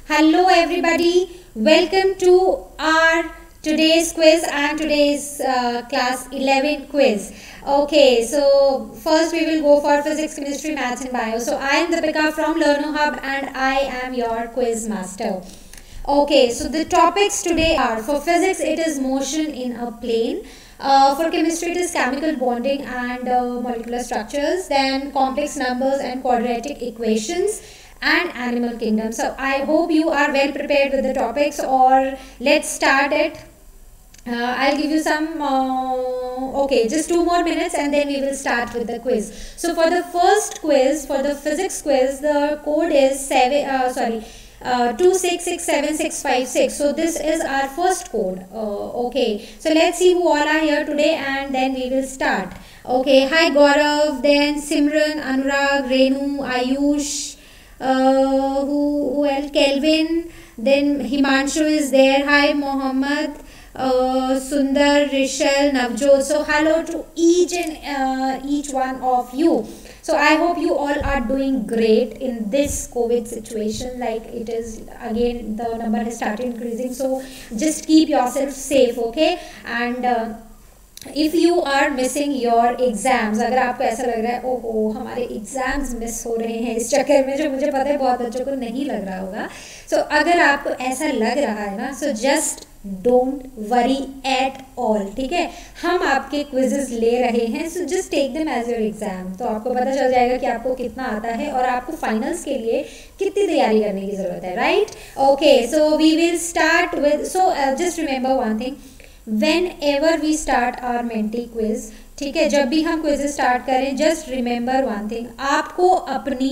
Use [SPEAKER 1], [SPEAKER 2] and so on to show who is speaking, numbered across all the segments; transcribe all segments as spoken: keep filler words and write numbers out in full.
[SPEAKER 1] Hello everybody, welcome to our today's quiz and today's uh, class eleven quiz. Okay, so first we will go for physics, chemistry, maths and bio. So I am Deepika from Learno Hub and I am your quiz master. Okay, so the topics today are: for physics it is motion in a plane. Uh, for chemistry it is chemical bonding and uh, molecular structures, then complex numbers and quadratic equations, and animal kingdom. So I hope you are well prepared with the topics, or let's start it. uh, I'll give you some uh, okay, just two more minutes and then we will start with the quiz. So for the first quiz, for the physics quiz, the code is seven uh, sorry uh, two six six seven six five six. So this is our first code. Uh, okay, so let's see who all are here today and then we will start. Okay, hi Gaurav, then Simran, Anurag, Renu, Ayush, uh, who, who else? Kelvin, then Himanshu is there. Hi Mohammed, uh, Sundar, Rishal, Navjot. So hello to each and uh, each one of you. So I hope you all are doing great in this COVID situation. Like it is again, the number has started increasing. So just keep yourself safe, okay? And uh, if you are missing your exams, अगर आपको ऐसा लग रहा है ओहो हमारे exams miss हो रहे हैं इस चक्कर में, जो मुझे पता है बहुत बच्चों को नहीं लग रहा होगा. सो so, अगर आपको ऐसा लग रहा है ना, so just don't worry at all. ठीक है, हम आपके क्विजेस ले रहे हैं, so just take them as your exam. तो आपको पता चल जाएगा कि आपको कितना आता है और आपको फाइनल्स के लिए कितनी तैयारी करने की ज़रूरत है. Right, okay, so we will start with, so just remember one thing, whenever we start our Menti quiz, ठीक है, जब भी हम क्विज स्टार्ट करें, जस्ट रिमेंबर वन थिंग, आपको अपनी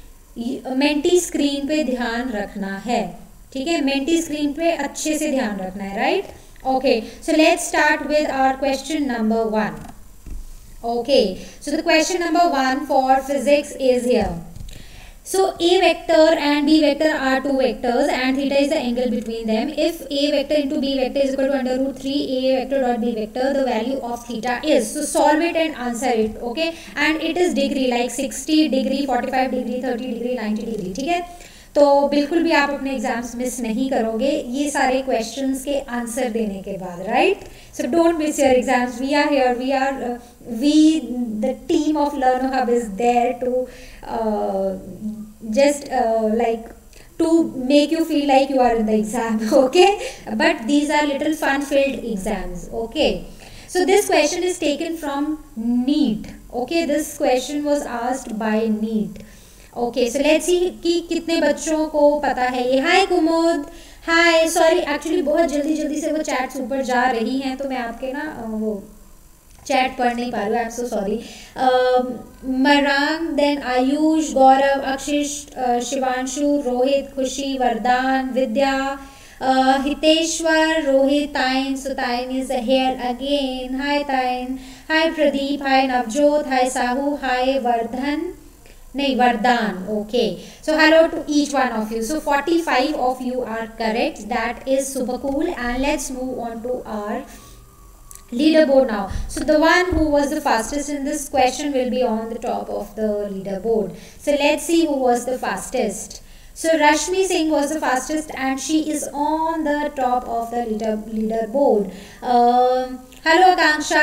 [SPEAKER 1] मेंटी स्क्रीन पे ध्यान रखना है. ठीक है, मेंटी स्क्रीन पे अच्छे से ध्यान रखना है. Right, okay, so let's start with our question number one. Okay, so the question number one for physics is here. So A vector and B vector are two vectors and theta is the angle between them. If A vector into B vector is equal to under root three A vector dot B vector, the value of theta is. So solve it and answer it. Okay, and it is degree like sixty degree, forty-five degree, thirty degree, ninety degree. ठीक है, तो बिल्कुल भी आप अपने exams miss नहीं करोगे ये सारे क्वेश्चंस के आंसर देने के बाद. Right, so don't miss your exams. We are here, we are we the team of Learno Hub is there to just uh, like to make you feel like you are in the exam. Okay, but these are little fun filled exams. Okay, so this question is taken from NEET. Okay, this question was asked by NEET. Okay, so let's see कि कितने बच्चों को पता है ये. हाय कुमुद, हाय, sorry actually बहुत जल्दी जल्दी से वो चैट्स ऊपर जा रही हैं तो मैं आपके ना वो चैट पढ़ नहीं पा रही हूँ. I am so sorry. Marang, then Ayush, Gaurav, Akshish, Shivanshu, Rohit, Khushi, Vardan, Vidya, Hiteshwar, Rohit, Tain. So Tain is here again. Hi Tain, hi Pradeep, hi Navjot, hi Sahu, hi Vardhan, नहीं Vardan. Okay, so hello to each one of you. So forty-five of you are correct. That is super cool. And let's move on to our leaderboard now. So the one who was the fastest in this question will be on the top of the leaderboard. So let's see who was the fastest. So Rashmi Singh was the fastest and she is on the top of the leader leaderboard. Um, hello Akanksha.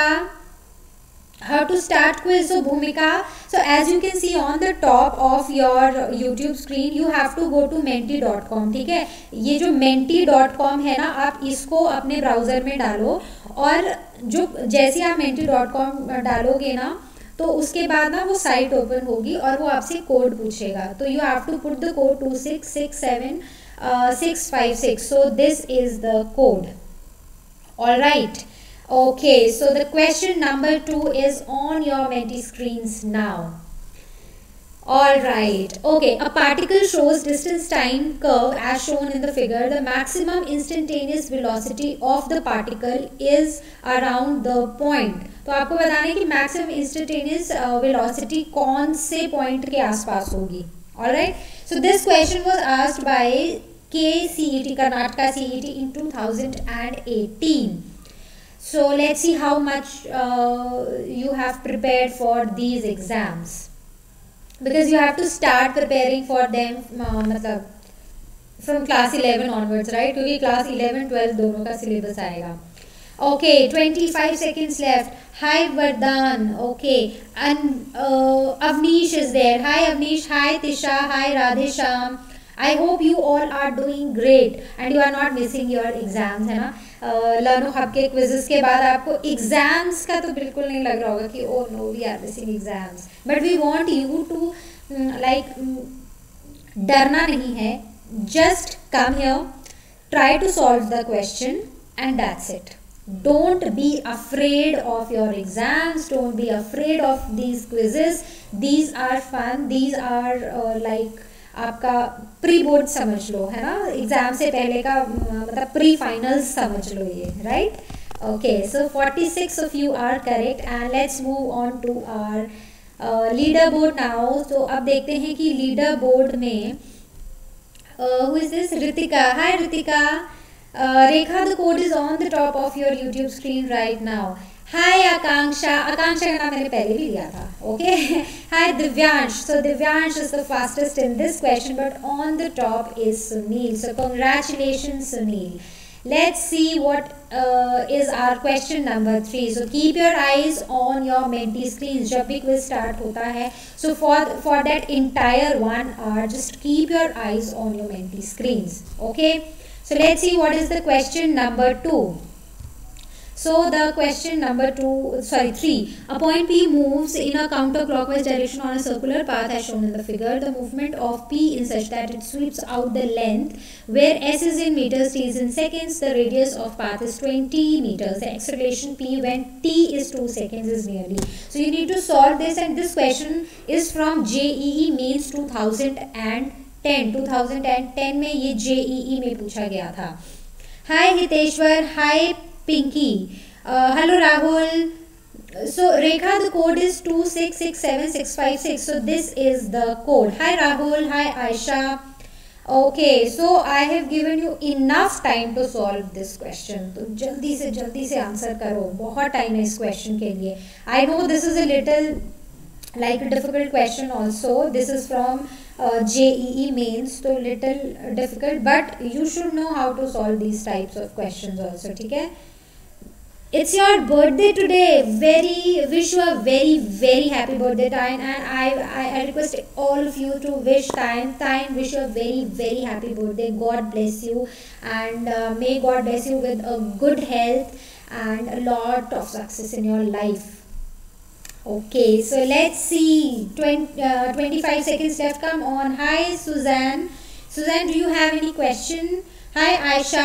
[SPEAKER 1] How to start quiz? So Bhumika, so as you can see on the top of your YouTube screen, you have to go to menti dot com. ठीक है, ये जो menti dot com है ना, आप इसको अपने browser में डालो और जो जैसे आप menti dot com डालोगे ना, तो उसके बाद ना वो साइट ओपन होगी और वो आपसे कोड पूछेगा. तो you have to put the code two six six seven six five six. So this is the code. All right. Okay, so the question number two is on your Menti screens now. All right. Okay, a particle shows distance time curve as shown in the figure. The maximum instantaneous velocity of the particle is around the point. तो आपको बताना है कि maximum instantaneous uh, velocity कौन से point के आसपास होगी. All right. So this question was asked by K C E T, Karnataka C E T in two thousand eighteen. So let's see how much uh, you have prepared for these exams, because you have to start preparing for them uh, मतलब from class eleven onwards, right, क्योंकि class eleven twelve दोनों का syllabus आएगा. Okay, twenty-five seconds left. Hi Vardhan. Okay, and uh, Avnish is there. Hi Avnish. Hi Tisha. Hi Radhesham. I hope you all are doing great and you are not missing your exams, है ना. लर्नो hub के quizzes के बाद आपको exams का तो बिल्कुल नहीं लग रहा होगा कि oh no we are missing exams, but we want you to like, डरना नहीं है, just come here, try to solve the question and that's it. Don't be afraid of your exams, don't be afraid of these quizzes. These are fun, these are uh, like आपका pre board समझ लो, है ना, exam से पहले का मतलब pre finals समझ लो ये, right. Okay, so forty-six of you are correct and let's move on to our leader board now. तो अब देखते हैं कि लीडर बोर्ड में who is this, Ritika. Hi Ritika. Uh, Rekha, the code is on the top of your YouTube screen right now. Hi Akanksha. Akanksha का नाम मैंने पहले भी लिया था. Okay. Hi Divyansh. So Divyansh is the fastest in this question, but on the top is Sunil. So congratulations Sunil. Let's see what uh, is our question number three. So keep your eyes on your Menti screens. जब भी quiz start होता है, so for for that entire one hour, just keep your eyes on your Menti screens. Okay. So let's see what is the question number two. So the question number two, sorry three. A point P moves in a counterclockwise direction on a circular path as shown in the figure. The movement of P is such that it sweeps out the length where S is in meters, T is in seconds. The radius of path is twenty meters. The acceleration P when T is two seconds is nearly. So you need to solve this, and this question is from J E E Mains two thousand ten. twenty ten में ये J E E में पूछा गया था. Hi Hiteshwar. Hi Pinky. Hello Rahul. So Rekha, the code is two six six seven six five six. So this is the code. Hi Rahul. Hi Aisha. Okay, so I have given you enough time to solve this question. तो जल्दी से जल्दी से answer करो, बहुत time है इस question के लिए. I know this is a little like a difficult question also. This is from uh, J E E Mains, so little difficult, but you should know how to solve these types of questions also. ठीक है. It's your birthday today. Very wish you a very very happy birthday, Tyne, and I, I I request all of you to wish Tyne. Tyne, wish you a very very happy birthday. God bless you, and uh, may God bless you with a good health and a lot of success in your life. Okay, so let's see. twenty, uh, twenty-five seconds left. Come on. Hi, Suzanne. Suzanne, do you have any question? Hi, Aisha.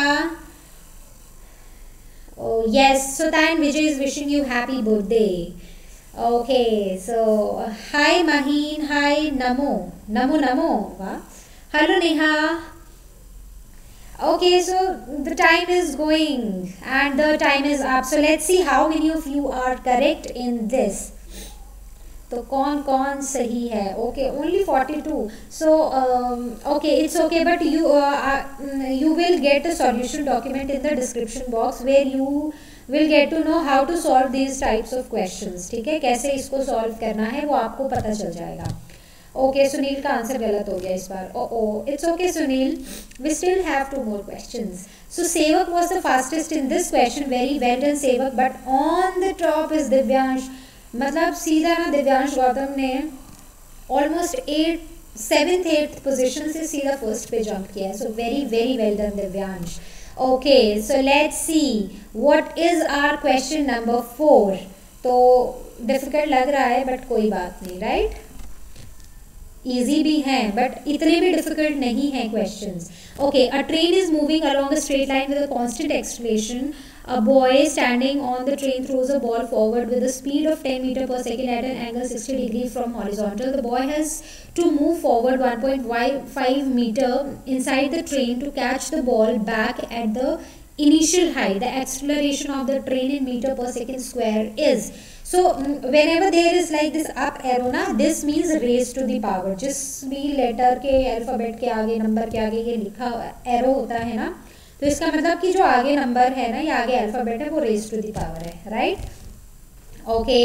[SPEAKER 1] Oh, yes. So, Tyne Vijay is wishing you happy birthday. Okay, so hi, Maheen. Hi, Namo. Namo, Namo. Wow. Hello, Neha. Okay, so the time is going and the time is up. So, let's see how many of you are correct in this. तो कौन कौन सही है. Okay, only forty two. So okay, it's okay, but you you will get a solution document in the description box where you will get to know how to solve these types of questions. ठीक है, कैसे इसको solve करना है वो आपको पता चल जाएगा. ओके, सुनील का आंसर गलत हो गया इस बार. Oh oh it's okay Sunil, we still have two more questions. So Sevak was the fastest in this question. Very well done Sevak, but on the top is Divyansh. मतलब सीधा ना दिव्यांश गौतम ने almost at seventh eighth position से सीधा फर्स्ट पे jump किया है. So very very well done Divyansh. Okay, so let's see what is our question number four. तो डिफिकल्ट लग रहा है बट कोई बात नहीं, राइट. इजी भी हैं बट इतने भी डिफिकल्ट नहीं हैं questions. Okay, a train is moving along a straight line with a constant acceleration. A boy standing on the train throws a ball forward with a speed of ten meters per second at an angle sixty degrees from horizontal. The boy has to move forward one point five meter inside the train to catch the ball back at the initial height. The acceleration of the train in meter per second square is. So whenever there is like this up arrow ना, this means raise to the power. जिस भी letter के alphabet के आगे number के आगे ये लिखा arrow होता है ना, तो इसका मतलब कि जो आगे नंबर है ना, ये आगे अल्फाबेट है, वो रेज टू द पावर है, राइट. ओके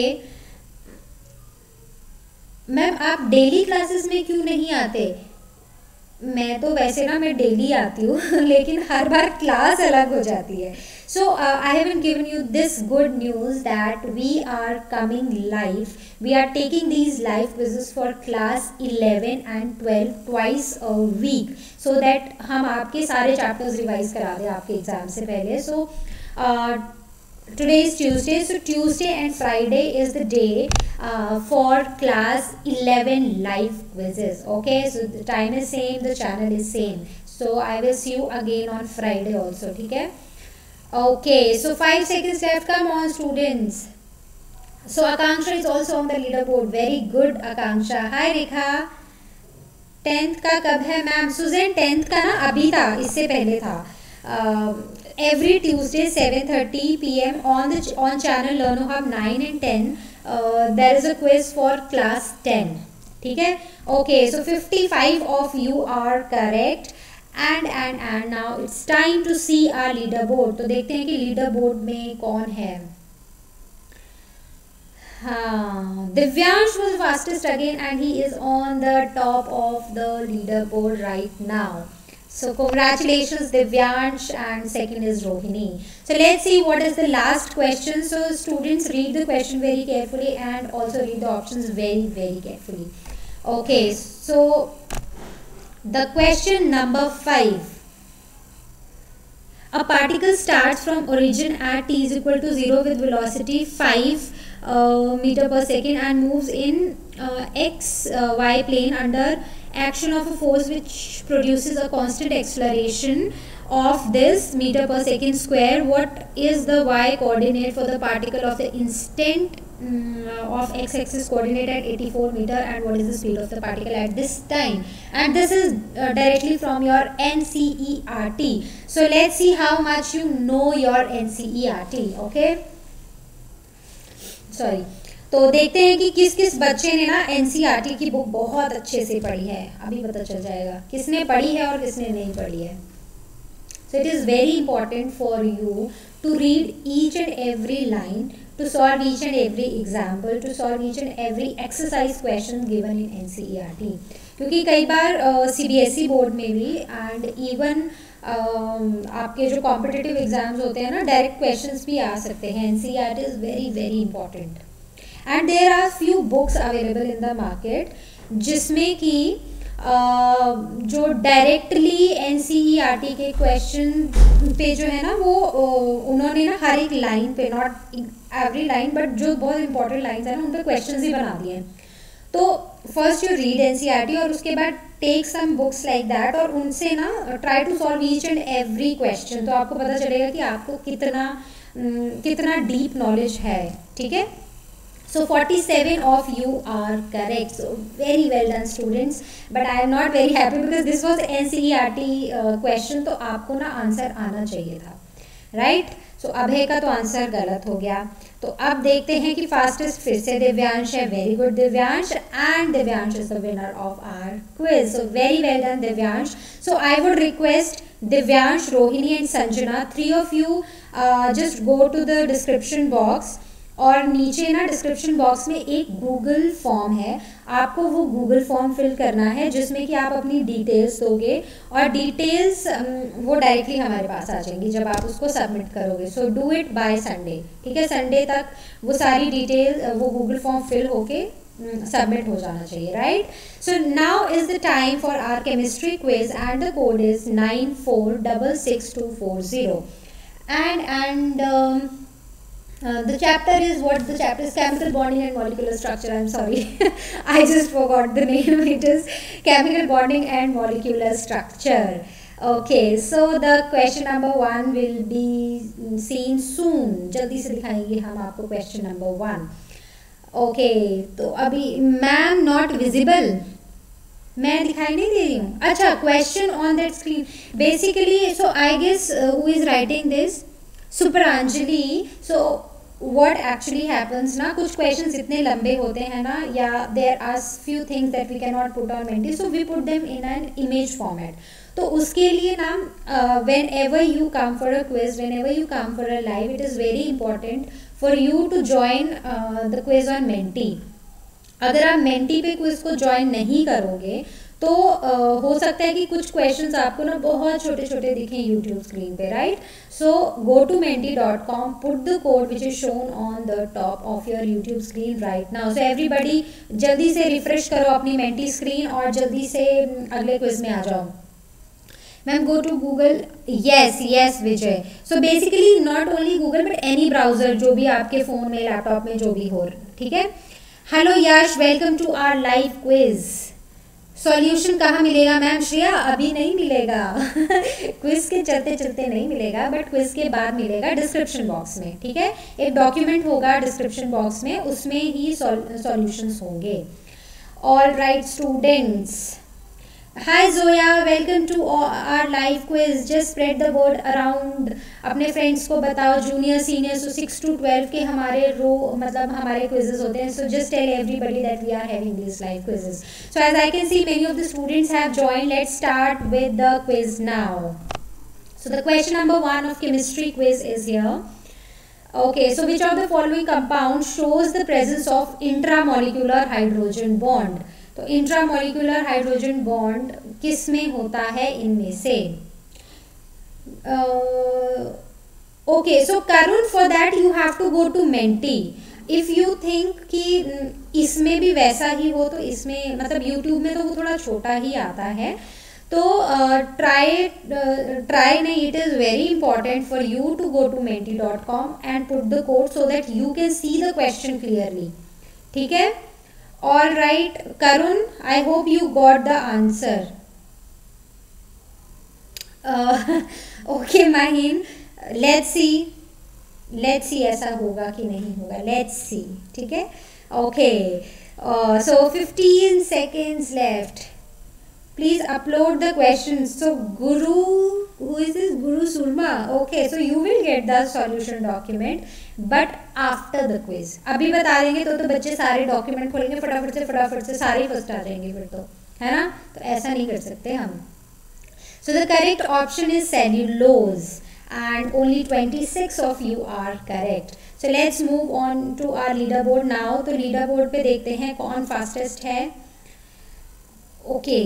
[SPEAKER 1] मैम, आप डेली क्लासेस में क्यों नहीं आते? मैं तो वैसे ना मैं डेली आती हूँ लेकिन हर बार क्लास अलग हो जाती है. So uh, I haven't given you this good news that we are coming live. We are taking these live quizzes for class eleven and twelve twice a week, so that हम आपके सारे chapters revise करा दें आपके exam से पहले. So uh, today is Tuesday, so Tuesday and Friday is the day uh, for class eleven live quizzes. Okay, so the time is same, the channel is same. So I will see you again on Friday also. ठीक है? Okay, so five seconds left. Come on, students. So Akanksha is also on the leaderboard. Very good, Akanksha. Hi, Rekha. Tenth का कब है ma'am? Suzanne tenth का ना अभी था, इससे पहले था. Every Tuesday seven thirty P M on the on channel Learno Hub nine and ten there is a quiz for class ten. ठीक है? Okay, so fifty five of you are correct. And and and now it's time to see our leader board. तो देखते हैं कि leader board में कौन है. हाँ, Divyansh was fastest again and he is on the top of the leaderboard right now. So congratulations Divyansh, and second is Rohini. So let's see what is the last question. So students, read the question very carefully and also read the options very very carefully. Okay, so the question number five. A particle starts from origin at t is equal to zero with velocity five uh, meter per second and moves in uh, x uh, y plane under action of a force which produces a constant acceleration of this meter per second square. What is the y coordinate for the particle of the instant um, of x axis coordinate at eighty-four meter, and what is the speed of the particle at this time? And this is uh, directly from your N C E R T. So let's see how much you know your N C E R T. Okay, sorry. तो देखते हैं कि किस किस बच्चे ने ना N C E R T की बुक बहुत अच्छे से पढ़ी है. अभी पता चल जाएगा किसने पढ़ी है और किसने नहीं पढ़ी है. So it is very important for you to read each and every line, to solve each and every example, to solve each and every exercise question given in N C E R T. क्योंकि कई बार C B S E board में भी and even uh, आपके जो competitive exams होते हैं ना, डायरेक्ट क्वेश्चंस भी आ सकते हैं. N C E R T is very very important. And there are few books available in the market जिसमें कि uh, जो directly N C E R T के क्वेश्चन पे जो है ना वो uh, उन्होंने ना हर एक लाइन पे, नॉट एवरी लाइन बट जो बहुत इंपॉर्टेंट लाइन्स है ना उन पे क्वेश्चंस ही बना दिए हैं. तो first you read N C E R T और उसके बाद take some books like that और उनसे ना try to solve each and every question. तो आपको पता चलेगा कि आपको कितना कितना डीप नॉलेज है. ठीक है? So forty-seven of you are correct. So very well done students. But I am not very happy because this was N C E R T uh, question. तो आपको ना आंसर आना चाहिए था, right? So अभय का तो आंसर गलत हो गया. तो अब देखते हैं कि फास्टेस्ट फिर से दिव्यांश है. Very good Divyansh, and Divyansh is the winner of our quiz. So very well done Divyansh. So I would request Divyansh, Rohini and Sanjana, three of you just go to the description box और नीचे ना डिस्क्रिप्शन बॉक्स में एक गूगल फॉर्म है. आपको वो Google form fill करना है जिसमें कि आप अपनी डिटेल्स दोगे और डिटेल्स वो डायरेक्टली हमारे पास आ जाएंगी जब आप उसको सबमिट करोगे. So do it by Sunday. ठीक है? संडे तक वो सारी डिटेल वो गूगल फॉर्म फिल होके सबमिट हो जाना चाहिए, right? So now is the time for our chemistry quiz and the code is nine four double six two four zero. And and Uh, the chapter is what the chapter is chemical bonding and molecular structure. I'm sorry, I just forgot the name. It is chemical bonding and molecular structure. Okay, so the question number one will be seen soon. जल्दी से दिखाएंगे हम आपको question number one. Okay, तो अभी ma'am not visible. मैं दिखाई नहीं दे रही हूँ. अच्छा, question on that screen. Basically, so I guess uh, who is writing this? Suparanjali. So what actually happens ना, कुछ questions इतने लंबे होते हैं ना, या there are few things that we cannot put on Menti, so we put them in an image format. तो उसके लिए ना uh, whenever you come for a quiz, whenever you come for a live, it is very important for you to join uh, the quiz on Menti. अगर आप Menti पे quiz को join नहीं करोगे तो uh, हो सकता है कि कुछ क्वेश्चंस आपको ना बहुत छोटे छोटे दिखें यूट्यूब स्क्रीन पे, right? So go to Menti dot com, put the code which is shown on the top of your YouTube screen right now. So everybody जल्दी से रिफ्रेश करो अपनी मेंटी स्क्रीन और जल्दी से अगले क्विज में आ जाओ. Ma'am go to Google. Yes yes Vijay. So basically not only Google but any browser, जो भी आपके फ़ोन में लैपटॉप में जो भी हो, ठीक है. Hello Yash, welcome to our live quiz. Solution कहाँ मिलेगा मैम? श्रेया अभी नहीं मिलेगा. क्विज के चलते चलते नहीं मिलेगा, बट क्विज के बाद मिलेगा डिस्क्रिप्शन बॉक्स में, ठीक है. एक डॉक्यूमेंट होगा डिस्क्रिप्शन बॉक्स में, उसमें ही सॉल्यूशंस होंगे. All right students. Hi Zoya, welcome to our live quiz. Just spread the word around. अपने फ्रेंड्स को बताओ, junior senior. So six to twelve के हमारे रो मतलब हमारे क्विजेज होते हैं. So just tell everybody that we are having this live quizzes. So as I can see many of the students have joined. Let's start with the quiz now. So the question number one of chemistry quiz is here. Okay, so which of the following compound shows the presence of intramolecular hydrogen bond? तो intramolecular hydrogen bond किस में होता है इनमें से? Okay, so Karun, for that you have to go to Menti. If you think कि इसमें भी वैसा ही हो तो इसमें मतलब यूट्यूब में तो वो थोड़ा छोटा ही आता है, तो ट्राई ट्राई नहीं. It is very important for you to go to Menti dot com and put the code so that you can see the question clearly, ठीक है. All right, Karun, I hope you got the answer. Uh, okay, Mahim, let's see. Let's see ऐसा होगा कि नहीं होगा. Let's see, ठीक है. Okay, uh, so fifteen seconds left. Please upload the questions. So Guru, who is this? Guru Surma. Okay, so you will get the solution document, but after the quiz. अभी बता देंगे तो तो बच्चे सारे document खोलेंगे फटाफट से फटाफट से सारे फर्स्ट आ जाएंगे फिर तो, है ना? तो ऐसा नहीं कर सकते हम. So the correct option is cellulose, and only twenty-six of you are correct. So let's move on to our leaderboard now. तो leaderboard पे देखते हैं कौन fastest है. Okay.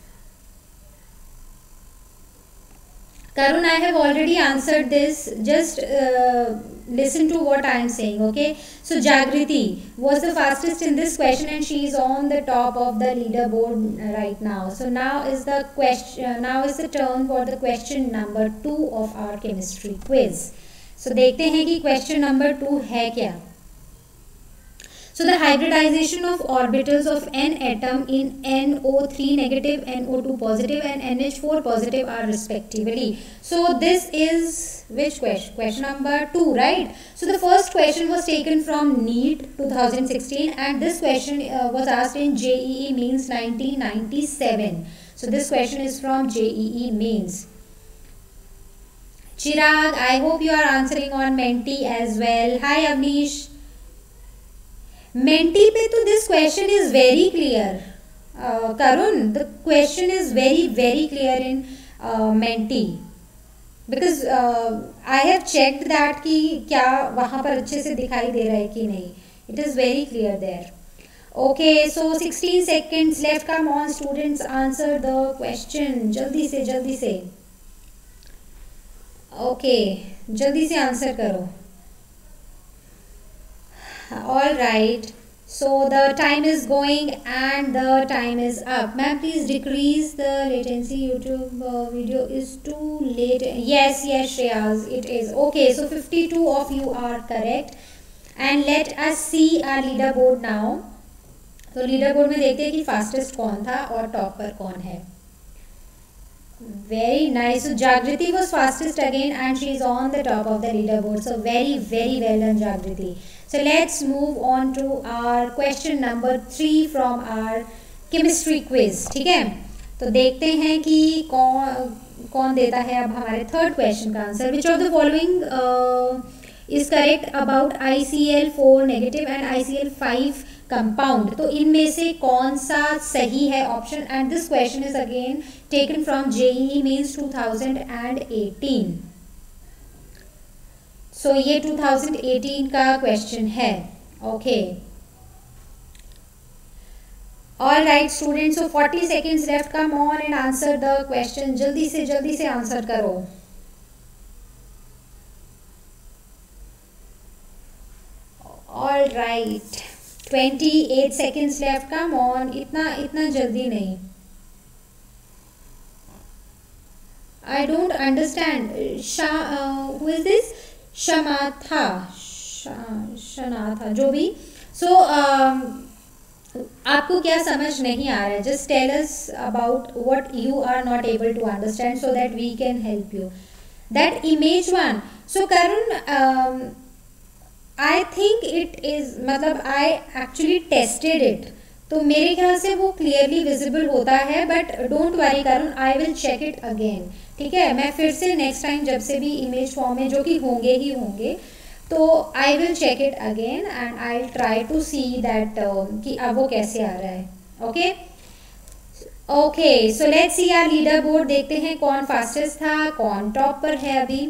[SPEAKER 1] Karun, I have already answered this. Just uh, listen to what I am saying, okay? So Jagriti was the fastest in this question, and she is on the top of the leaderboard right now. So now is the question. Now is the turn for the question number two of our chemistry quiz. So देखते हैं कि question number two है क्या. So the hybridization of orbitals of n atom in N O three negative, N O two positive and N H four positive are respectively. So this is which question? Question number two, right? So the first question was taken from NEET twenty sixteen, and this question uh, was asked in J E E Mains nineteen ninety-seven. So this question is from J E E Mains. Chirag, I hope you are answering on Menti as well. Hi Avnish. Menti पे तो this question is very clear. Karun, the question is very very clear in Menti, because I have checked that कि क्या वहाँ पर अच्छे से दिखाई दे रहा है कि नहीं. It is very clear there. Okay, so sixteen seconds left. Come on students, answer the question जल्दी से जल्दी से. ओके, जल्दी से आंसर करो. All right, so the time is going and the time is up. Ma'am, please decrease the latency. YouTube uh, video is too late. Yes, yes, Shreyas, it is. Okay, so fifty-two of you are correct. And let us see our leaderboard now. तो leaderboard में देखते हैं कि fastest कौन था और top पर कौन है. Very nice. So Jagriti was fastest again, and she is on the top of the leaderboard. So very very well done, Jagriti. So let's move on to our question number three from our chemistry quiz. ठीक है, तो देखते हैं कि कौन कौन देता है अब हमारे थर्ड क्वेश्चन का answer. Which of the following is correct about I C L four negative and I C L five compound? तो इनमें से कौन सा सही है option. And this question is again taken from JEE Mains two thousand eighteen. So so, ये two thousand eighteen का question है. Okay, all right students, so forty seconds left, come on and answer the question, जल्दी से जल्दी से answer करो। All right, twenty eight seconds left, come on, इतना इतना जल्दी नहीं। I don't understand. Sha, uh, who is this? Shamatha. Sha, Shanatha. जो भी. So, um, आपको क्या समझ नहीं आ रहा है? Just tell us about what you are not able to understand so that we can help you. That image one. So, Karun, um, I think it is, मतलब I actually tested it. तो मेरे ख्याल से वो clearly visible होता है, but don't worry Karun, I will check it again, ठीक है। मैं फिर से नेक्स्ट टाइम जब से भी इमेज फॉर्म में, जो कि होंगे ही होंगे, तो I will check it again and I will try to see that कि अब वो कैसे आ रहा है। Okay okay, so let's see our leader board, देखते हैं कौन फास्टेस्ट था, कौन टॉप पर है अभी।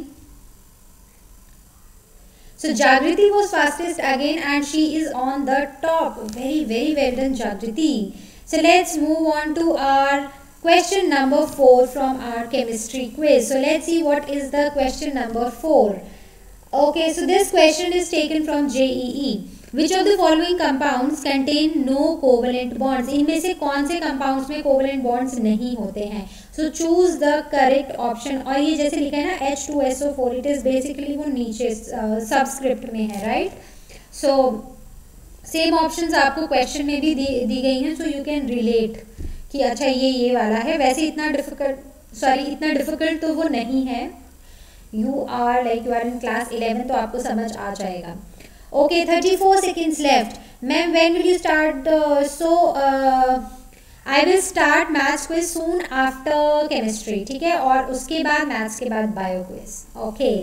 [SPEAKER 1] So Jagriti was fastest again and she is on the top. Very very well done Jagriti. So let's move on to our question number four from our chemistry quiz. So let's see what is the question number four. Okay, so this question is taken from J E E. Which of the following compounds contain no covalent bonds? इनमें से कौन से compounds में covalent bonds नहीं होते हैं? So choose the correct option. और ये जैसे लिखा है ना H two S O four, it is basically वो नीचे subscript में है, right? So same options आपको question में भी दी दी गई हैं, so you can relate कि अच्छा ये ये वाला है। वैसे इतना difficult, sorry इतना difficult तो वो नहीं है। You are like you are in class eleven, तो आपको समझ आ जाएगा। Okay, thirty-four seconds left. Ma'am, when will you start? Uh, so, uh, I will start maths quiz soon after chemistry, ठीक है? और उसके बाद maths के बाद bio quiz. Okay.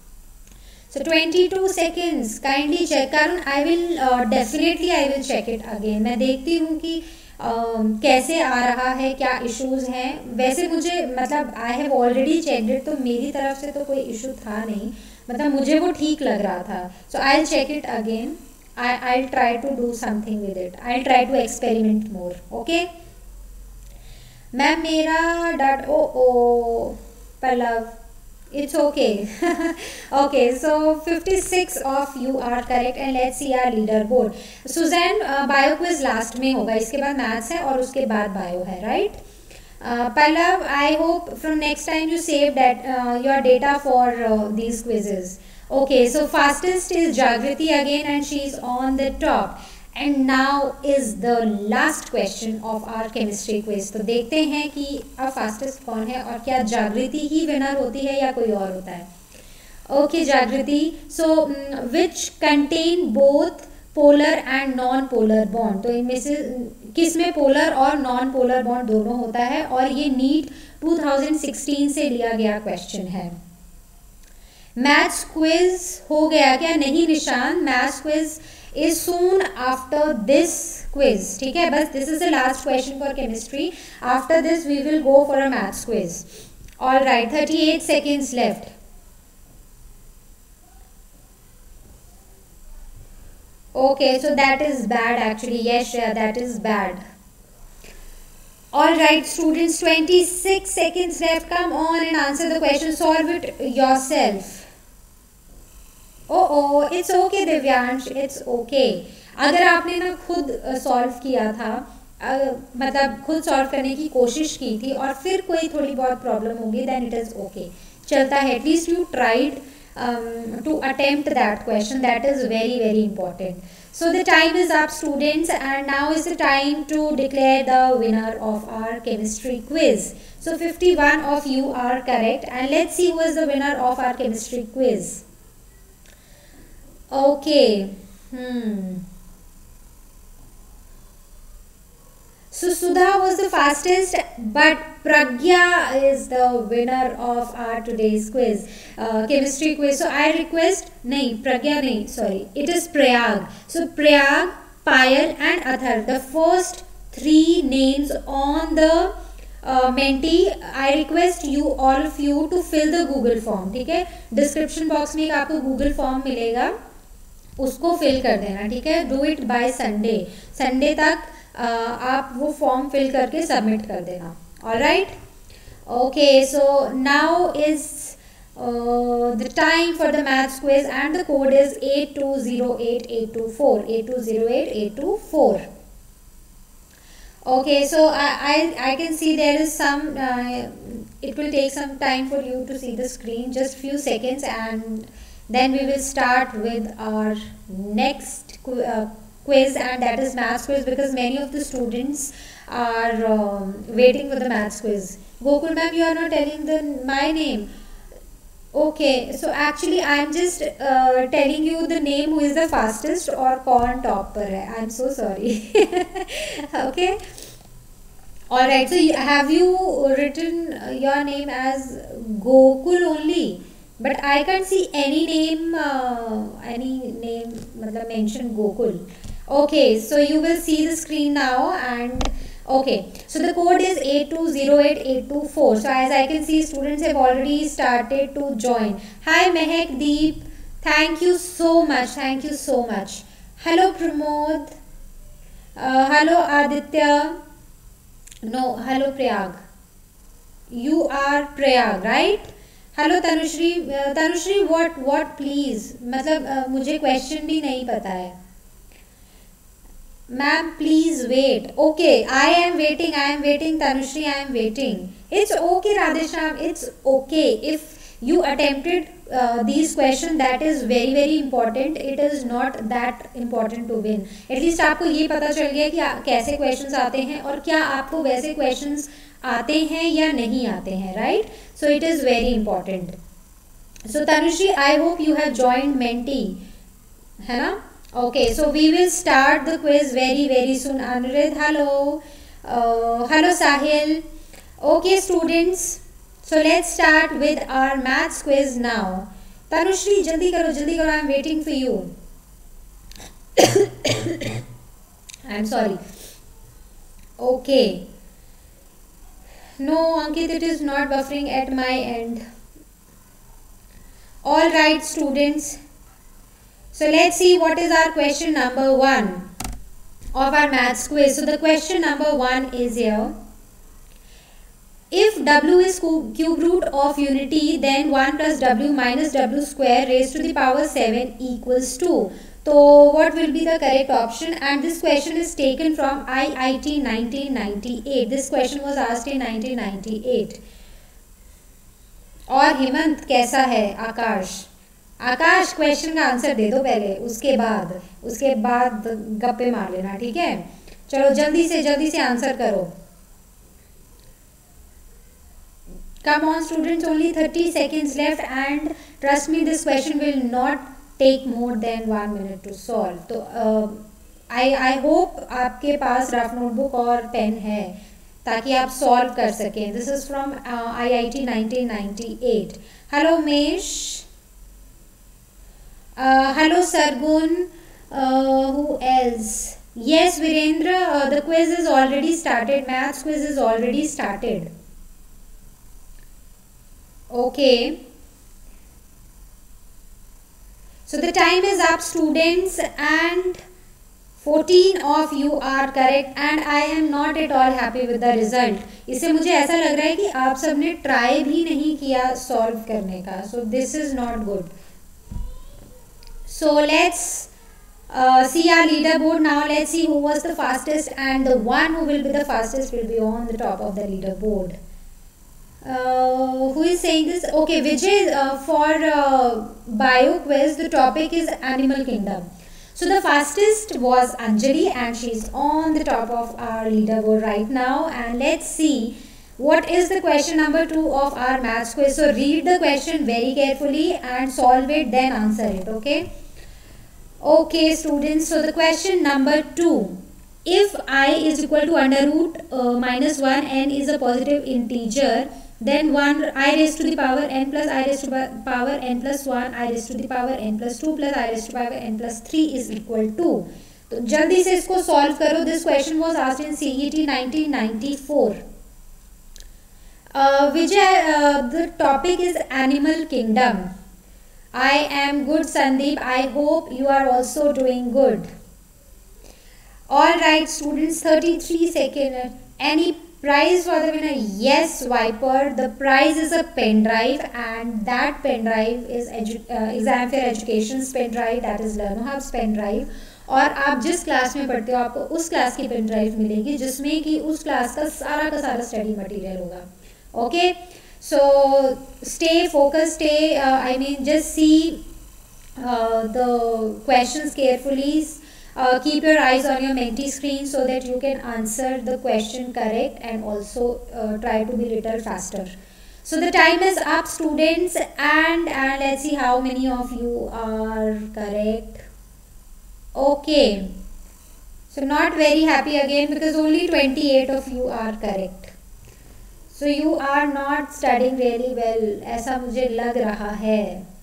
[SPEAKER 1] So twenty-two seconds. Kindly check. Karun, I will uh, definitely I will check it again. मैं देखती हूँ कि uh, कैसे आ रहा है, क्या issues हैं। वैसे मुझे मतलब I have already checked it, तो मेरी तरफ से तो कोई issue था नहीं, मतलब मुझे वो ठीक लग रहा था। So I will check it again, I I will try to do something with it, I will try to experiment more. Okay ma'am, मेरा dot oh oh Pallav, it's okay. Okay, so fifty six of you are correct and let's see our leader board. Suzanne, bio quiz last में होगा, इसके बाद maths है और उसके बाद bio है, right right? Uh, Pallav, I hope from next time you save that uh, your data for uh, these quizzes. Okay, so fastest is Jagriti again and she is on the top. And now is the last question of our chemistry quiz. तो देखते हैं कि अब fastest कौन है और क्या जागृति ही winner होती है या कोई और होता है। Okay, Jagriti. So um, which contain both polar and non polar bond? तो इनमें से किस में पोलर और नॉन पोलर बॉन्ड दोनों होता है? और ये नीट टू थाउजेंड सिक्सटीन से लिया गया क्वेश्चन है। मैथ्स क्विज हो गया क्या? नहीं Nishan, maths quiz is soon after this quiz, ठीक है। बस this is the last question for chemistry, after this we will go for a maths quiz. All right, thirty eight seconds left. Okay, so that is bad actually. Yes, Shreya, that is bad. All right, students, twenty-six seconds left. Come on and answer the question. Solve it yourself. Oh, oh, it's okay, Divyansh. It's okay. अगर आपने ना खुद solve किया था, uh, मतलब खुद solve करने की कोशिश की थी और फिर कोई थोड़ी बहुत प्रॉब्लम होगी, then it is okay. चलता है. At least you tried Um, to attempt that question. That is very very important. So the time is up, students, and now is the time to declare the winner of our chemistry quiz. So fifty-one of you are correct, and let's see who is the winner of our chemistry quiz. Okay. Hmm. So Sudha was the fastest, but Pragya is the winner of our today's quiz, uh, chemistry quiz. So I request, nahi, Pragya nahi, sorry, it is Prayag. So Prayag, Payal and Athar, the first three names on the uh, Menti, I request you, all of you, to fill the Google form, ठीक है। Description box में एक आपको Google form मिलेगा, उसको fill कर देना, ठीक है। Do it by Sunday. Sunday तक आप वो फॉर्म फिल करके सबमिट कर देना. All right. Okay, so now is uh, the time for the maths quiz, and the code is eight two zero eight eight two four, eight two zero eight eight two four. Okay, so I, I, I can see there is some, uh, it will take some time for you to see the screen, just few seconds, and then we will start with our next qu uh, quiz, and that is maths quiz, because many of the students are um, waiting for the maths quiz. Gokul ma'am, you are not telling the my name. Okay, so actually I am just uh, telling you the name who is the fastest or कौन topper है. I am so sorry. Okay. All right. So you, have you written your name as Gokul only? But I can't see any name. Uh, any name मतलब mention Gokul. Okay. So you will see the screen now, and okay, so the code is eight two zero eight eight two four. So as I can see, students have already started to join. Hi Mehak, Deep, thank you so much, thank you so much. Hello Pramod, uh, hello Aditya, no, hello Prayag, you are Prayag, right? Hello Tanushri, uh, Tanushri what what please, मतलब uh, मुझे question भी नहीं पता है. Ma'am, please wait. Okay, I am waiting. I am waiting. Tanushri, I am waiting. It's okay, Radhesham. It's okay. If you attempted uh, these questions, that is very very important. It is not that important to win. At least आपको ये पता चल गया कि कैसे questions आते हैं और क्या आपको वैसे questions आते हैं या नहीं आते हैं, right? So it is very important. So Tanushri, I hope you have joined Menti, है ना? Okay, so we will start the quiz very very soon. Anurid, hello. Uh, hello Sahil. Okay students, so let's start with our maths quiz now. Tanushri, jaldi karo, jaldi karo, I am waiting for you. I am sorry. Okay. No Ankit, it is not buffering at my end. All right students. So let's see what is our question number one of our maths quiz. So the question number one is here. If W is cube root of unity, then one plus W minus W square raised to the power seven equals two. So what will be the correct option? And this question is taken from I I T nineteen ninety-eight. This question was asked in nineteen ninety-eight. और हेमंत कैसा है? आकाश, आकाश question का answer दे दो पहले, उसके बाद उसके बाद गप्पे मार लेना, ठीक है? चलो जल्दी से जल्दी से आंसर करो. Come on students, only thirty seconds left, and trust me, this question will not take more than one minute to solve. तो आई आई होप आपके पास रफ नोटबुक और पेन है ताकि आप सॉल्व कर सकें. This is from I I T nineteen ninety eight. Hello Mesh. Uh, hello Sargun, uh, who else? Yes Virendra, uh, the quiz is already started, maths quiz is already started. Okay. So the time is up students, and fourteen of you are correct, and I am not at all happy with the result. इससे मुझे ऐसा लग रहा है कि आप सबने try भी नहीं किया सॉल्व करने का. So this is not good. So let's uh, see our leaderboard now. Let's see who was the fastest, and the one who will be the fastest will be on the top of the leaderboard. Uh, who is saying this? Okay, Vijay, uh, for uh, bio quiz, the topic is animal kingdom. So the fastest was Anjali, and she is on the top of our leaderboard right now. And let's see what is the question number two of our maths quiz. So read the question very carefully and solve it, then answer it. Okay. Okay students, so the question number two. If I is equal to under root uh, minus one, n is a positive integer, then one I raised to the power n plus I raised to the power n plus one, I raised to the power n plus two plus I raised to the power n plus three is equal to. तो जल्दी से इसको solve करो. This question was asked in C E T nineteen ninety-four. uh, Vijay, uh, the topic is animal kingdom. I am good Sandeep. I hope you are also doing good. All right, students, thirty-three seconds. Any prize for the winner? Yes, Viper. The prize is a pen drive, and that pen drive is edu- uh, Exam Fair Education's pen drive, that is LearnoHub's pen drive. और आप जिस class में पढ़ते हो आपको उस class की pen drive मिलेगी जिसमें कि उस क्लास का सारा का सारा स्टडी मटेरियल होगा. Okay, so stay focus, stay I mean just see the questions carefully. Uh, keep your eyes on your Menti screen so that you can answer the question correct and also uh, try to be little faster. So the time is up, students, and and let's see how many of you are correct. Okay, so not very happy again because only twenty-eight of you are correct. So you are not studying really well, ऐसा मुझे लग रहा है.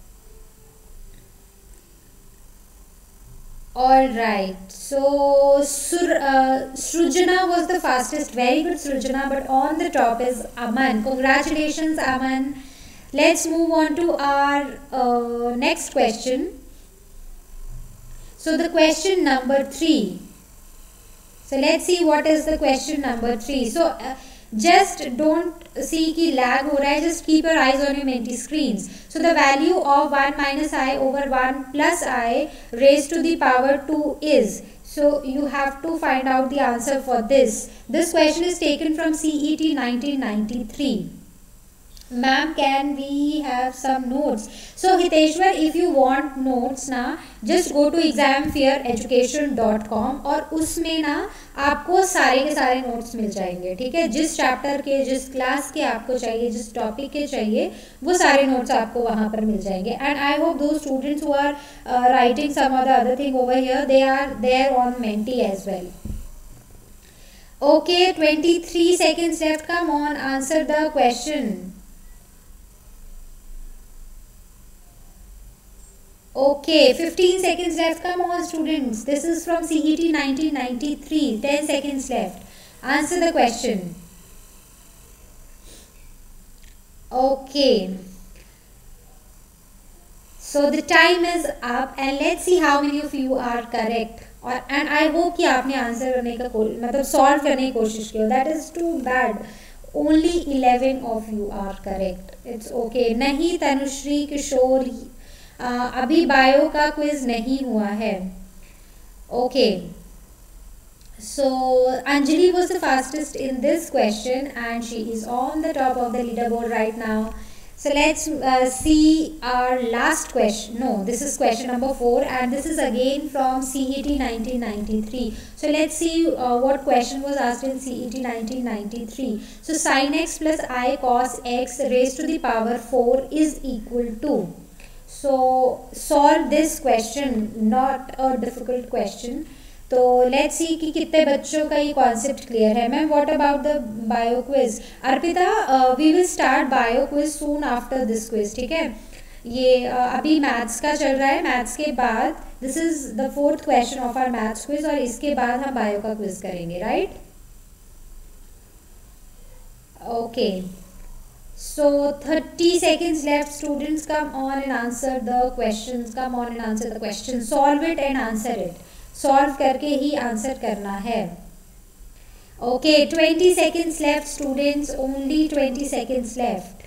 [SPEAKER 1] All right, so Sur, uh, Srujana was the fastest. Very good, Srujana. But on the top is Aman. Congratulations, Aman. Let's move on to our uh, next question. So the question number three. So let's see what is the question number three. So uh, just don't see कि lag हो रहा है. Just keep your eyes on your Menti screens. So the value of one minus I over one plus I raised to the power two is. So you have to find out the answer for this. This question is taken from C E T nineteen ninety-three. Ma'am, can we have some notes? So Hiteshwar, if you want notes ना, just go to exam fair education dot com और उसमें ना आपको सारे के सारे notes मिल जाएंगे. ठीक है, जिस चैप्टर के, जिस क्लास के आपको चाहिए, जिस टॉपिक के चाहिए, वो सारे नोट्स आपको वहाँ पर मिल जाएंगे. And I hope those students who are writing some of the other thing over here, they are there on Menti as well. Okay, twenty-three seconds left. Come on, answer the question. Okay, fifteen seconds left. Come on, students. This is from C E T nineteen ninety-three. ten seconds left. Answer the question. Okay. So the time is up and let's see how many of you are correct. और and I hope कि आपने answer करने का मतलब solve करने की कोशिश की. That is too bad. Only eleven of you are correct. It's okay. नहीं, तनुश्री, किशोर, Uh, अभी बायो का क्विज नहीं हुआ है. Okay, so Anjali was the fastest in this question and she is on the top of the leaderboard right now. So let's uh, see our last question. No, this is question number four and this is again from C E T nineteen ninety-three. So let's see uh, what question was asked in C E T nineteen ninety-three. So sin x plus I cos x raised to the power four is equal to. So solve this question, not a difficult question. तो let's see कि कितने बच्चों का ये concept clear है. Ma'am, what about the bio quiz? Arpita, we will start bio quiz soon after this quiz. ठीक है, ये uh, अभी मैथ्स का चल रहा है. मैथ्स के बाद this is the fourth question of our maths quiz और इसके बाद हम बायो का क्विज करेंगे. Right? Okay, so thirty seconds left. Students, come on and answer the questions. Come on and answer the questions. Solve it and answer it. Solve करके ही answer करना है. Okay, twenty seconds left, students. Only twenty seconds left.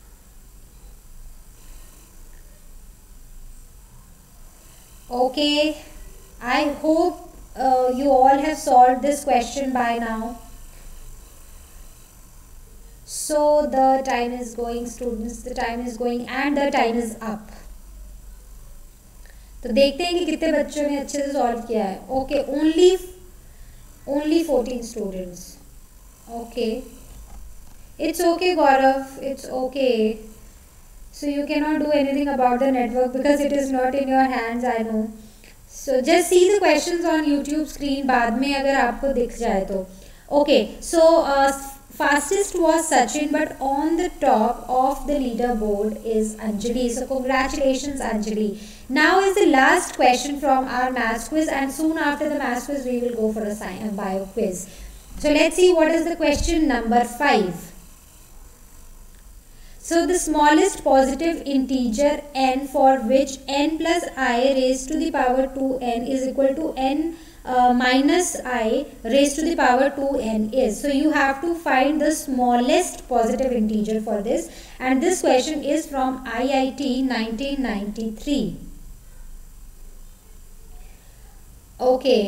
[SPEAKER 1] Okay, I hope uh, you all have solved this question by now. So the time is going, students. The time is going and the time is up. तो देखते हैं कि कितने बच्चों ने अच्छे से solve किया है. Okay, only only fourteen students. Okay, it's okay Gaurav, it's okay. So you cannot do anything about the network because it is not in your hands, I know. So just see the questions on YouTube screen बाद में अगर आपको दिख जाए तो. Okay, so uh, fastest was Sachin, but on the top of the leaderboard is Anjali. So congratulations, Anjali. Now is the last question from our maths quiz and soon after the maths quiz we will go for a science bio quiz. So let's see what is the question number five. So the smallest positive integer n for which n plus I raised to the power two n is equal to n uh, minus I raised to the power two n is. So you have to find the smallest positive integer for this, and this question is from I I T nineteen ninety-three. Okay.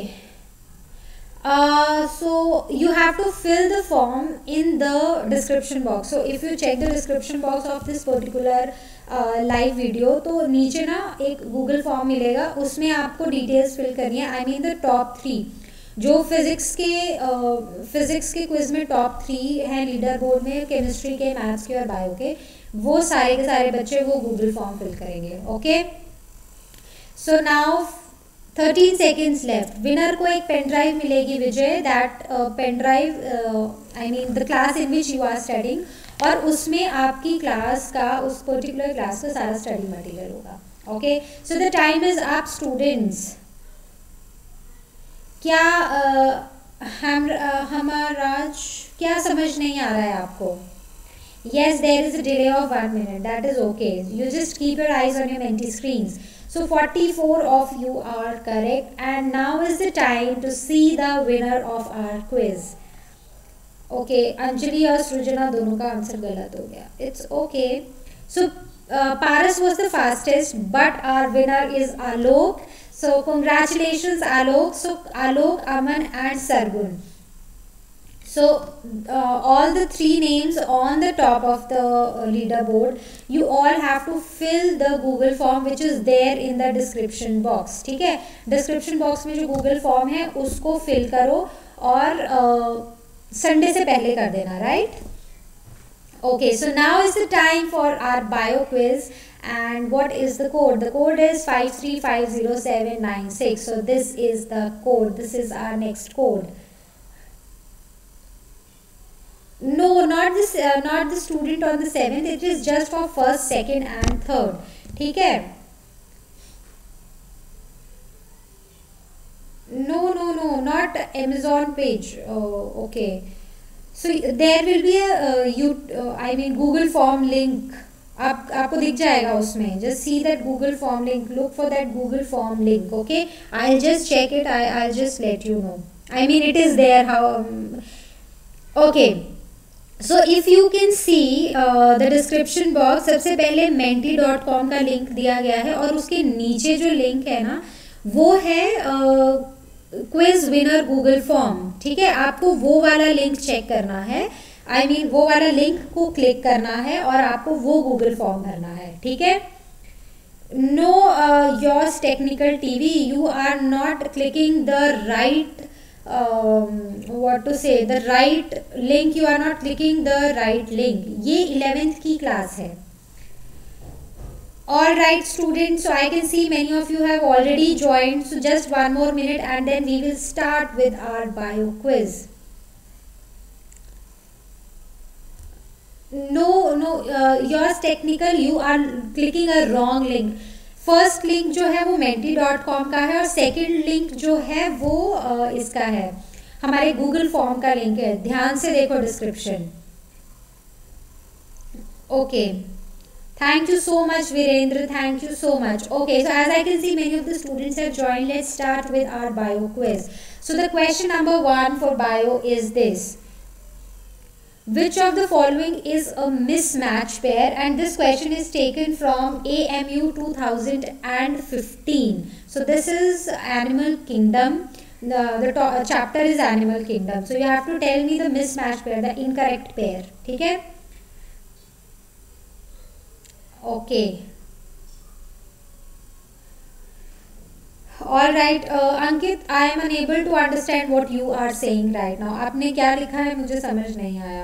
[SPEAKER 1] Uh, so you have to fill the form in the description box. So if you check the description box of this particular live video, तो नीचे ना एक Google form मिलेगा, उसमें आपको details fill करनी है. I mean the top three जो फिजिक्स के फिजिक्स के क्विज में टॉप थ्री हैं लीडर बोर्ड में, केमिस्ट्री के, मैथ्स के और बायो के, वो सारे के सारे बच्चे वो गूगल फॉर्म फिल करेंगे. Okay, so now thirteen seconds left. Winner को एक पेन ड्राइव मिलेगी Vijay. That pen drive, I mean the class in which you are studying, और उसमें आपकी क्लास का, उस पर्टिकुलर क्लास का सारा स्टडी मटेरियल होगा. Okay, so the time is up students. क्या हम हमारा क्या समझ नहीं आ रहा है आपको? Yes, there is a delay of one minute. That is okay. You just keep your eyes on your Menti screens. So forty-four of you are correct, and now is the time to see the winner of our quiz. Okay, Anjali और सृजना दोनों का answer गलत हो गया. It's okay. So uh, Paras was the fastest, but our winner is Alok. So congratulations, Alok. So Alok, Aman, and Sargun. So uh, all the three names on the top of the uh, leaderboard, you all have to fill the Google form which is there in the description box. ठीक है, description box में जो Google form है उसको fill करो, और Sunday uh, से पहले कर देना, right? Okay, so now is the time for our bio quiz. And what is the code? The code is five three five zero seven nine six. So this is the code. This is our next code. No, not this, uh, not the student on the seventh. It is just for first, second, and third. ठीक है? No, no, no, not Amazon page. Oh, okay. So there will be a uh, you, uh, I mean Google form link. आप आपको दिख जाएगा उसमें. Just see that Google form link. Look for that Google form link. Okay? I'll just check it. I I'll just let you know. I mean it is there. How? Um, okay. So if you can see uh, the description box, सबसे पहले menti dot com का link दिया गया है, और उसके नीचे जो लिंक है ना वो है क्विज विनर गूगल फॉर्म. ठीक है, आपको वो वाला लिंक चेक करना है. आई I मीन mean, वो वाला लिंक को क्लिक करना है और आपको वो गूगल फॉर्म भरना है. ठीक है. No yours technical TV, you are not clicking the right Um, what to say, the right link. You are not clicking the right link. ये eleventh की क्लास है. All right students, so I can see many of you have already joined. So just one more minute and then we will start with our bio quiz. No, no, uh, yours technical, you are clicking a wrong link. First link जो है वो mentee dot com का है, और second link जो है वो uh, इसका है, हमारे गूगल फॉर्म का लिंक है. ध्यान से देखो description. Okay, thank you so much Virendra, thank you so much. Okay, so as I can see many of the students have joined. Let's start with our bio quiz. So the question number one for bio is this. Which of the following is a mismatch pair? And this question is taken from A M U two thousand fifteen. So this is Animal Kingdom. The, the to- chapter is Animal Kingdom. So you have to tell me the mismatch pair, the incorrect pair. ठीक है? Okay. All right, uh, Ankit, I am unable to understand what you are saying right now. आपने क्या लिखा है मुझे समझ नहीं आया.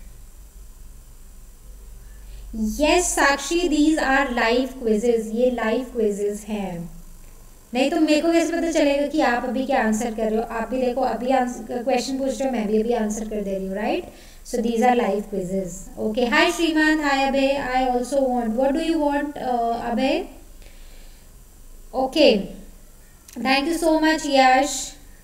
[SPEAKER 1] Yes, Sakshi, these are live quizzes. ये live quizzes हैं. नहीं तो मेरे को कैसे पता चलेगा कि आप अभी क्या आंसर कर रहे हो? आप भी देखो, अभी क्वेश्चन पूछ रहे हो, मैं भी अभी आंसर कर दे रही हूँ, right? So these are live quizzes. Okay. Hi Shriman, hi Abhay. I also want. What do you want, uh, Abhay? Okay. Thank you so much, Yash.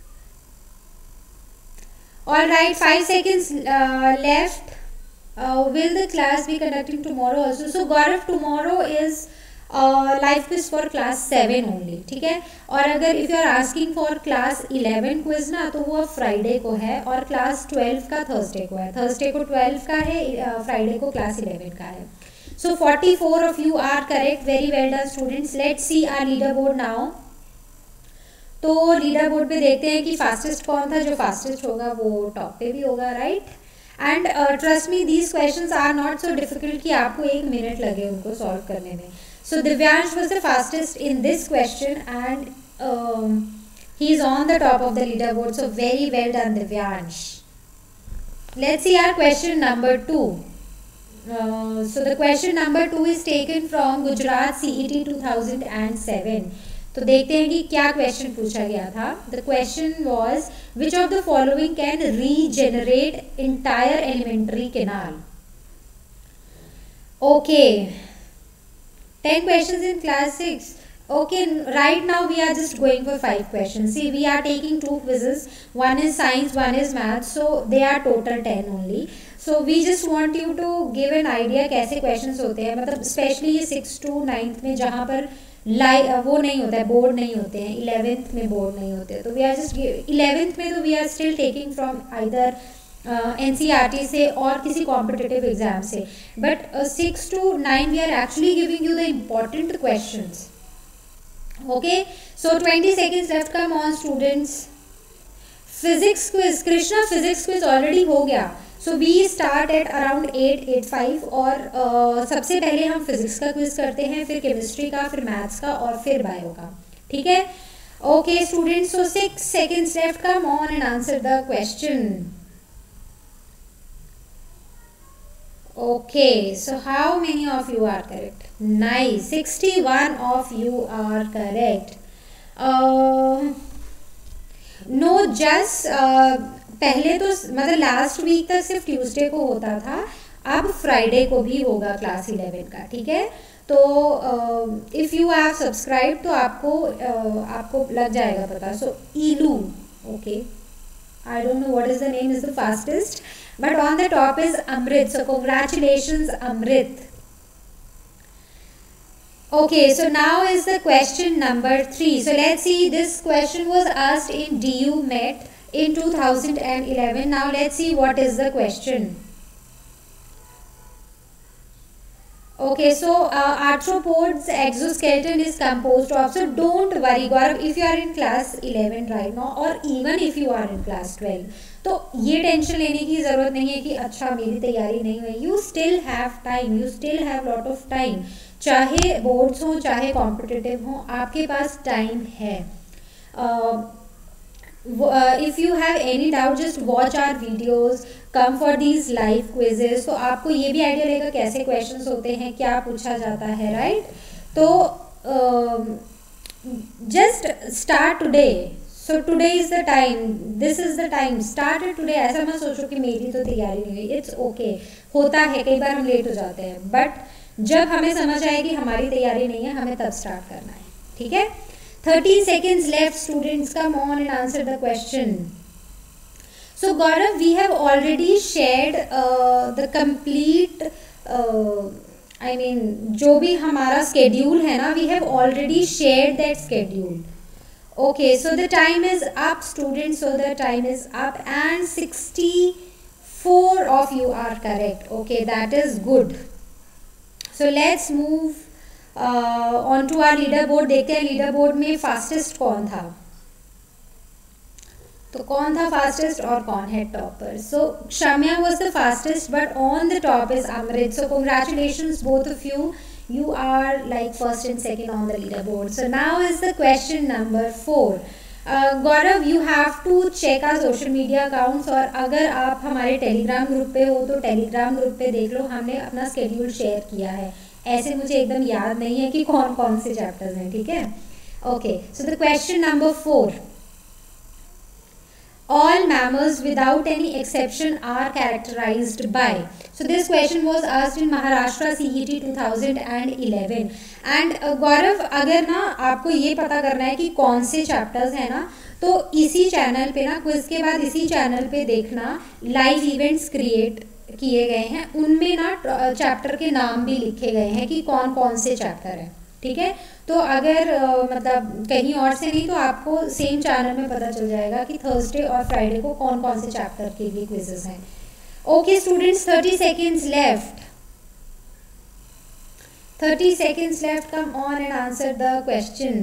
[SPEAKER 1] All right, five seconds uh, left. Uh, will the class be conducting tomorrow also? So Gaurav, tomorrow is live quiz for class seven only, ठीक है। और अगर if you are asking for class eleven quiz ना, तो वो Friday को है, और क्लास ट्वेल्व का थर्सडे को है। थर्सडे को ट्वेल्व का है, फ्राइडे को क्लास इलेवन का है। So forty four of you are correct, very well done students. Let's see our leader board now. तो लीडर बोर्ड पे देखते हैं कि फास्टेस्ट कौन था। जो फास्टेस्ट होगा वो टॉप पे भी होगा, right. And trust me, these questions are not so difficult कि आपको एक मिनट लगे उनको सॉल्व करने में। So Divyansh was the fastest in this question and he is on the top of the leader board, so very well done Divyansh. Let's see our question number two. So the question number two is taken from Gujarat C E T two thousand seven. तो देखते हैं कि क्या question पूछा गया था। The question was which of the following can regenerate entire elementary canal. Okay, ten questions in class six. Okay, right now we are just going for five questions. See, we are taking two quizzes. One is science, one is math. So they are total ten only. So we just want you to give an idea कैसे questions होते हैं, मतलब specially ये six to ninth में जहाँ पर लाई वो नहीं होता है, बोर्ड नहीं होते हैं, इलेवेंथ में बोर्ड नहीं होते हैं, तो वी आर जस्ट इलेवेंथ में तो we are still taking from either N C R T से और किसी कॉम्पिटिटिव एग्जाम से, but six to nine we are actually giving you the important questions. Okay, so twenty seconds left. Come on students. Physics quiz, Krishna physics quiz already हो गया. So we start at around eight eight five और uh, सबसे पहले हम physics का quiz करते हैं, फिर केमिस्ट्री का, फिर मैथ्स का और फिर बायो का. ठीक है? Okay students, so six seconds left. Come on and answer the question. Okay, so how many of you are correct? Nice, sixty-one of you are correct. Uh, no, just uh, पहले तो मतलब last week तक सिर्फ Tuesday को होता था, अब Friday को भी होगा क्लास इलेवन का. ठीक है, तो इफ़ यू हैव सब्सक्राइब तो आपको uh, आपको लग जाएगा पता. So Ilu, okay, I don't know what is the name is the fastest, but on the top is Amrit. So congratulations Amrit. Okay, so now is the question number three. So let's see, this question was asked in D U Met in two thousand eleven. Now let's see what is the question. Okay, so uh, arthropods exoskeleton is composed of, so don't worry Gaurav, if you are in class eleven right now or even if you are in class twelve, तो ये tension लेने की ज़रूरत नहीं है कि अच्छा मेरी तैयारी नहीं हुई. You still have time, you still have lot of time. चाहे बोर्ड्स हों चाहे कॉम्पिटिटिव हों, आपके पास टाइम है. If you have any doubt just watch our videos, come for these live quizzes, तो आपको ये भी आइडिया रहेगा कैसे क्वेश्चंस होते हैं, क्या पूछा जाता है, राइट. तो just start today. So today is the time, this is the time, start today. ऐसा मत सोचो कि मेरी तो तैयारी नहीं हुई. इट्स ओके, होता है, कई बार हम लेट हो जाते हैं, बट जब हमें समझ आए कि हमारी तैयारी नहीं है, हमें तब स्टार्ट करना है. ठीक है, thirty seconds left students, come on and answer the question. So Gaurav, we have already shared uh, the complete, uh, I mean, जो भी हमारा schedule है ना, we have already shared that schedule. Okay, so the time is up students, so the time is up and sixty-four of you are correct. Okay, that is good. So let's move uh, on to our leaderboard. देखते हैं leaderboard में fastest कौन था. तो कौन था fastest और कौन है topper. So Kshamya was the fastest but on the top is Amrit. So congratulations both of you, you are like first and second on the leader board. So now is the question number four. Gaurav, you have to check our social media accounts, और अगर आप हमारे Telegram group पे हो तो Telegram group पे देख लो, हमने अपना स्केड्यूल शेयर किया है. ऐसे मुझे एकदम याद नहीं है कि कौन कौन से चैप्टर्स हैं. ठीक है, okay. So the question number four. All mammals without any exception are characterized by. So this question was asked in Maharashtra C E T two thousand eleven. And uh, Gaurav, अगर ना आपको ये पता करना है कि कौन से चैप्टर्स हैं ना, तो इसी चैनल पे ना, क्विज के बाद इसी चैनल पे देखना, लाइव इवेंट्स क्रिएट किए गए हैं, उनमें ना चैप्टर के नाम भी लिखे गए हैं कि कौन कौन से चैप्टर हैं. ठीक है। तो अगर uh, मतलब कहीं और से नहीं तो आपको सेम चैनल में पता चल जाएगा कि थर्सडे और फ्राइडे को कौन कौन से चैप्टर के लिए क्विजेस हैं। Okay students, thirty seconds left, thirty seconds left. Come on and answer the question.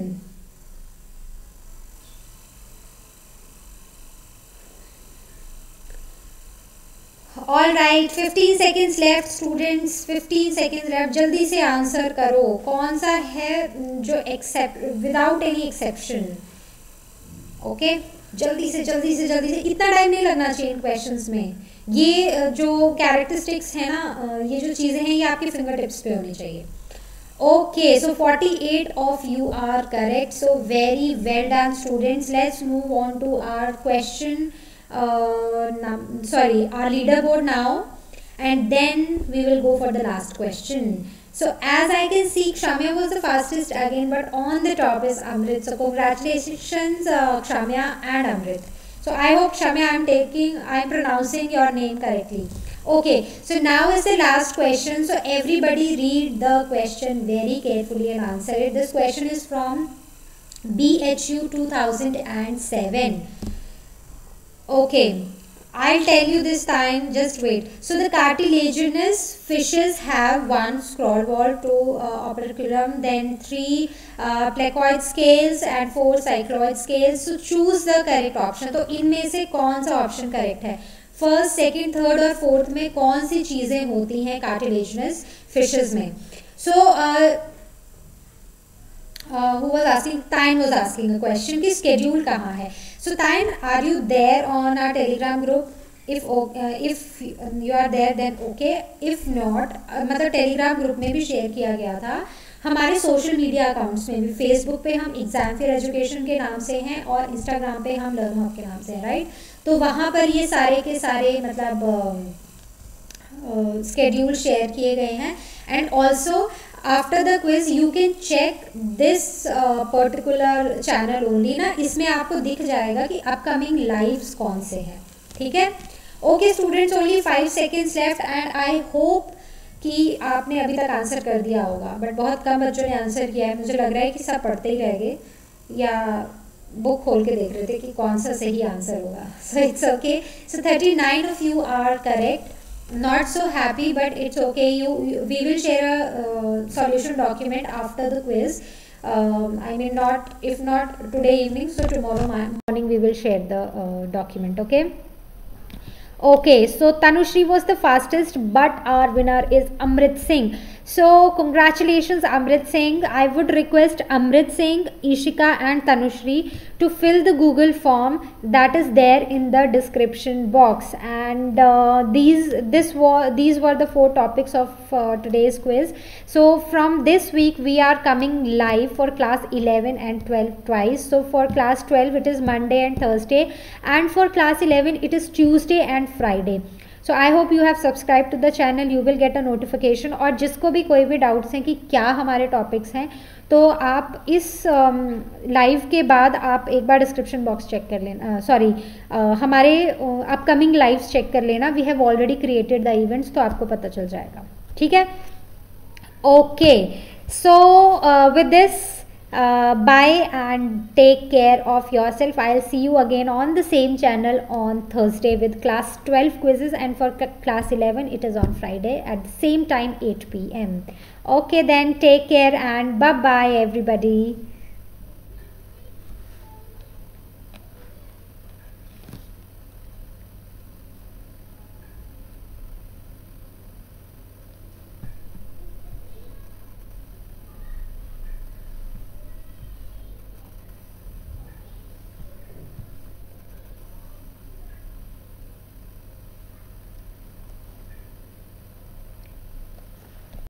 [SPEAKER 1] All right, fifteen seconds left students, fifteen seconds left. जल्दी से आंसर करो, कौन सा है जो except without any exception. Okay, जल्दी से जल्दी से जल्दी से, इतना टाइम नहीं लगना चाहिए इन क्वेश्चंस में। ये जो कैरेक्टरिस्टिक्स है ना, ये जो चीज़ें हैं, ये आपके फिंगर टिप्स पे होनी चाहिए। Okay, so forty-eight of you are correct. So very well done, students. Let's move on to our question. Uh, num- sorry, our leaderboard now, and then we will go for the last question. So as I can see, Kshamya was the fastest again, but on the top is Amrit. So congratulations, uh, Kshamya and Amrit. So I hope Kshamya, I'm taking, I'm pronouncing your name correctly. Okay, so now is the last question. So everybody read the question very carefully and answer it. This question is from B H U two thousand seven. Okay, I'll tell you this time, just wait. So the cartilaginous fishes have one scroll wall, two uh, operculum, then three uh, placoid scales and four cycloid scales. So choose the correct option. तो इनमें से कौन सा option correct है? First, second, third और fourth में कौन सी चीज़ें होती हैं कार्टिलेजिनस फिशेस में? So who was asking, Tain was asking a question कि स्केड्यूल कहाँ है? So Tain, are you there on our Telegram group? If if you are there then okay, if not, मतलब टेलीग्राम ग्रुप में भी शेयर किया गया था, हमारे सोशल मीडिया अकाउंट्स में भी, फेसबुक पे हम एग्जाम फेयर एजुकेशन के नाम से हैं और इंस्टाग्राम पे हम लर्न हब के नाम से हैं, राइट? तो वहाँ पर ये सारे के सारे मतलब स्केड्यूल शेयर किए गए हैं। And also after the quiz you can check this particular channel only ना, इसमें आपको दिख जाएगा कि अपकमिंग लाइव्स कौन से हैं, ठीक है? Okay students, only five seconds left and I hope कि आपने अभी तक आंसर कर दिया होगा, बट बहुत कम बच्चों ने आंसर किया है। मुझे लग रहा है कि सब पढ़ते ही रह गए या बुक खोल के देख रहे थे कि कौन सा सही आंसर होगा। So it's okay. So thirty nine of you are correct, not so happy but it's okay. You, you we will share a uh, solution document after the quiz. um, I mean, not if not today evening, so tomorrow morning we will share the uh, document. Okay. Okay, so Tanushri was the fastest, but our winner is Amrit Singh. So congratulations Amrit Singh. I would request Amrit Singh, Ishika and Tanushri to fill the Google form that is there in the description box. And uh, these this was these were the four topics of uh, today's quiz. So from this week we are coming live for class eleven and twelve twice. So for class twelve it is Monday and Thursday, and for class eleven it is Tuesday and Friday. So I hope you have subscribe to the channel, you will get a notification. और जिसको भी कोई भी doubts हैं कि क्या हमारे topics हैं, तो आप इस लाइव um, के बाद आप एक बार डिस्क्रिप्शन बॉक्स चेक कर लेना, सॉरी uh, uh, हमारे अपकमिंग लाइव्स चेक कर लेना। We have already created the events, तो आपको पता चल जाएगा, ठीक है? Okay, so with this Uh, bye and take care of yourself. I'll see you again on the same channel on Thursday with class twelve quizzes, and for class eleven it is on Friday at the same time, eight p m Okay, then take care and bye bye everybody.